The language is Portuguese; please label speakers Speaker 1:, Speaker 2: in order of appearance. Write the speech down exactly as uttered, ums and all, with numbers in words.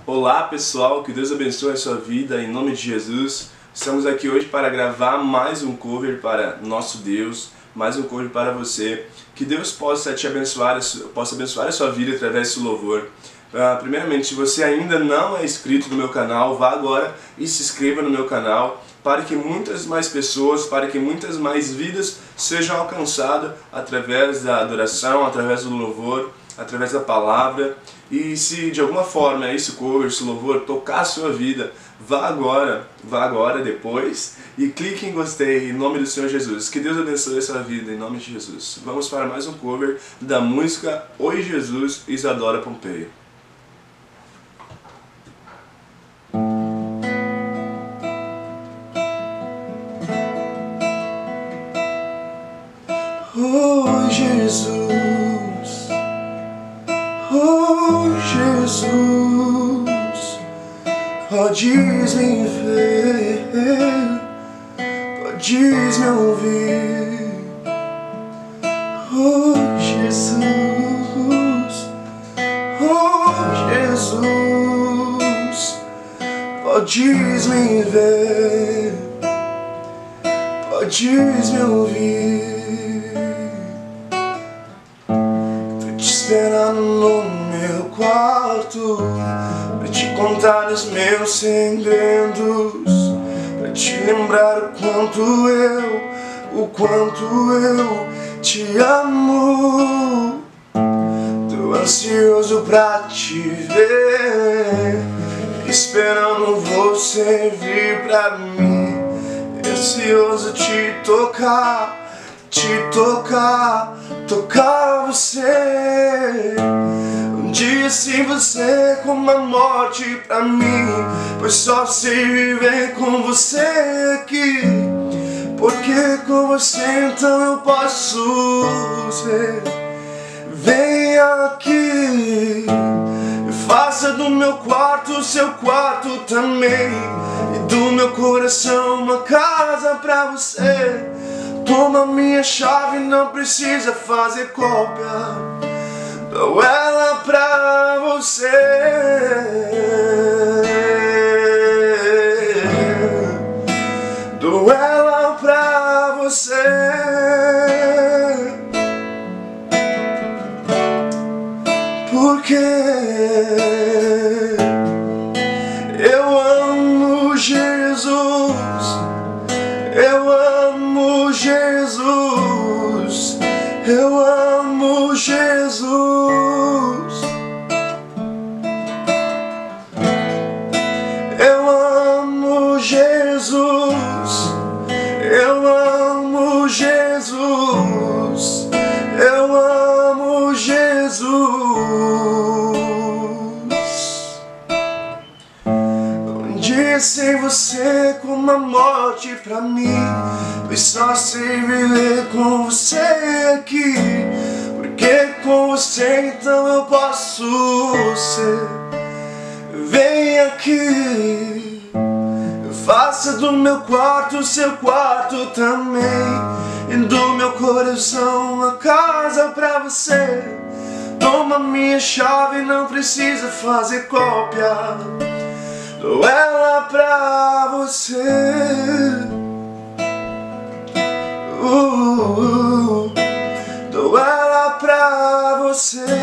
Speaker 1: Olá pessoal, que Deus abençoe a sua vida em nome de Jesus. Estamos aqui hoje para gravar mais um cover para nosso Deus, mais um cover para você. Que Deus possa te abençoar, possa abençoar a sua vida através desse louvor. Uh, primeiramente, se você ainda não é inscrito no meu canal, vá agora e se inscreva no meu canal para que muitas mais pessoas, para que muitas mais vidas sejam alcançadas através da adoração, através do louvor, através da palavra. E se de alguma forma esse cover, esse louvor tocar a sua vida, vá agora, vá agora depois e clique em gostei em nome do Senhor Jesus. Que Deus abençoe a sua vida em nome de Jesus. Vamos para mais um cover da música Oi Jesus, Isadora Pompeia.
Speaker 2: Oh Jesus, oh Jesus, podes me ver, podes me ouvir. Oh Jesus, oh Jesus, podes me ver, podes me ouvir. Esperando no meu quarto pra te contar os meus segredos, pra te lembrar o quanto eu, o quanto eu te amo. Tô ansioso pra te ver, esperando você vir pra mim, ansioso te tocar, te tocar, tocar você. Um dia sem você como a morte pra mim, pois só sei viver com você aqui, porque com você então eu posso ser. Venha aqui, faça do meu quarto o seu quarto também, e do meu coração uma casa pra você. Toma minha chave, não precisa fazer cópia, dou ela pra você. Dou ela pra você. Porque eu amo Jesus, eu amo Jesus, eu amo Jesus, eu amo Jesus, eu amo Jesus, eu amo Jesus. Um dia sem você como a morte pra mim, pois só sei viver com você aqui, porque com você então eu posso ser. Vem aqui, faça do meu quarto o seu quarto também, e do meu coração uma casa pra você. Toma minha chave, não precisa fazer cópia, dou ela pra você. Uh, uh, dou ela pra você.